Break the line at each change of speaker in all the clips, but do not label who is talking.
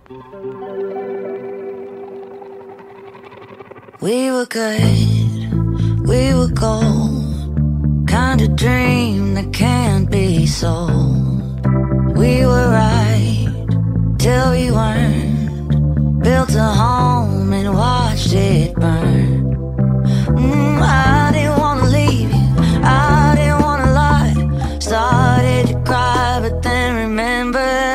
We were good, we were gold, kind of dream that can't be sold. We were right till we weren't, built a home and watched it burn. I didn't wanna leave you, I didn't wanna lie. Started to cry but then remembered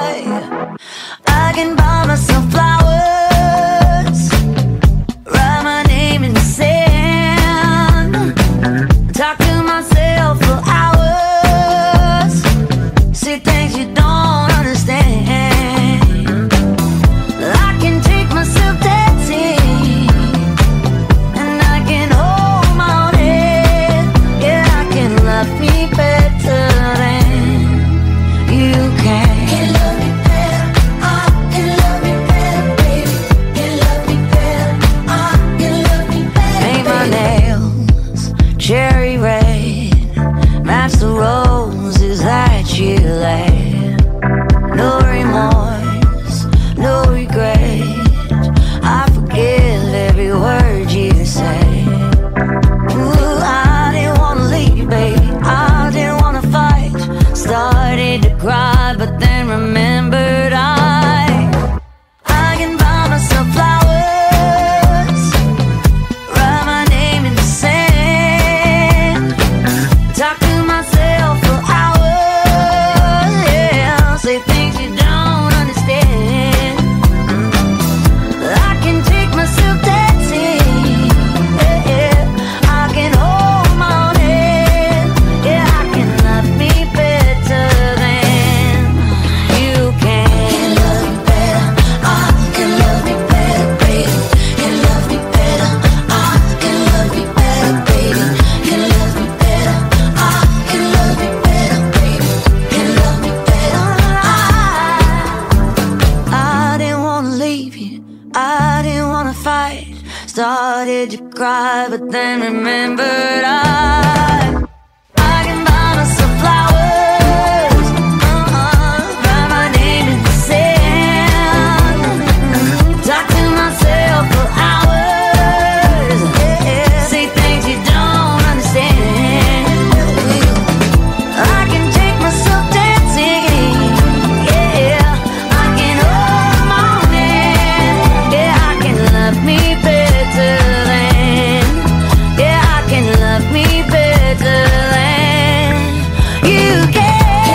I can buy myself flowers, write my name in the sand, talk to myself for hours, see things you don't understand. I can take myself dancing, and I can hold my own head. Yeah, I can love me better than you can. Can love me better, I can love me better, baby. Can love me better, I can love me better. Paint my nails cherry red, match the roses that you laid. No remorse, no regret, I forgive every word you say. Ooh, I didn't wanna leave, baby, I didn't wanna fight. Started to cry, but then remembered I can buy myself flowers, write my name in the sand, talk to myself for hours, yeah, say things you don't understand. I can take myself dancing, yeah, I can hold my own head, yeah, I can love me better than you can. Can love me better, I can love me better, baby. Can love me better, I can love me better, baby. Can love me better, I can love me better, baby. Can love me better, I didn't wanna leave you, I didn't wanna fight. Started to cry, but then remembered I can buy myself flowers, write my name in the sand, talk to myself for hours, yeah, say things you don't understand. I can take myself dancing, yeah, I can hold my own hand, yeah, I can love me better than, yeah, I can love me better than you can.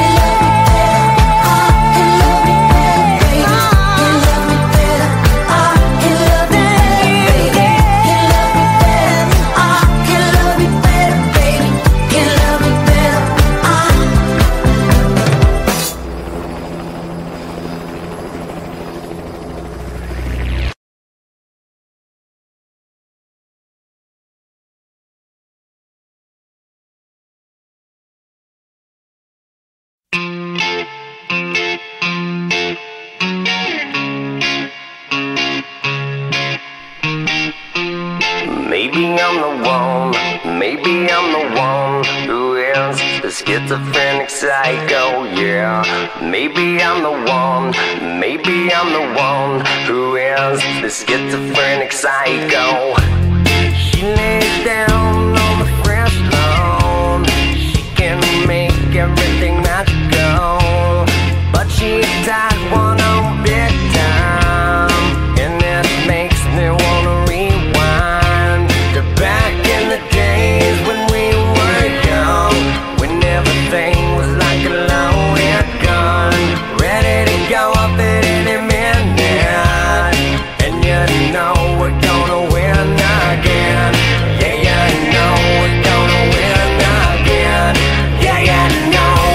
Maybe I'm the one, maybe I'm the one who is the schizophrenic psycho, yeah. Maybe I'm the one, maybe I'm the one who is the schizophrenic psycho. She lays down on the fresh lawn, she can make everything magical, but she died one on big time, and it makes me wanna rewind to back in the days when we were young, when everything was like a loaded gun, ready to go up at any minute, and you know we're gonna win again. Yeah, you know we're gonna win again. Yeah, you know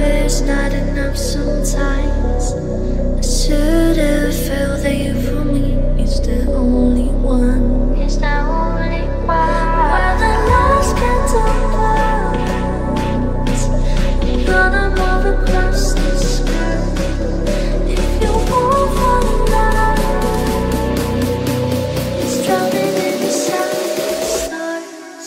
it's not enough sometimes. I should have felt that you for me is the only one. Is the only one. Where the last candle burns, I'm gonna move across the sky. If you won't fall in love, it's drowning in the silent stars.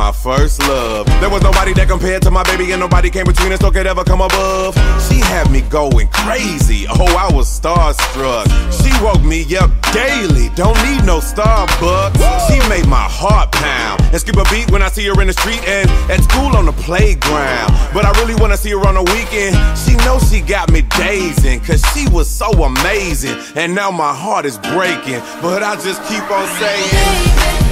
my first love. There was nobody that compared to my baby, and nobody came between us or could ever come above. She had me going crazy, oh, I was starstruck. She woke me up daily, don't need no Starbucks. She made my heart pound and skip a beat when I see her in the street and at school on the playground. But I really wanna see her on the weekend. She knows she got me dazing, cause she was so amazing. And now my heart is breaking, but I just keep on saying,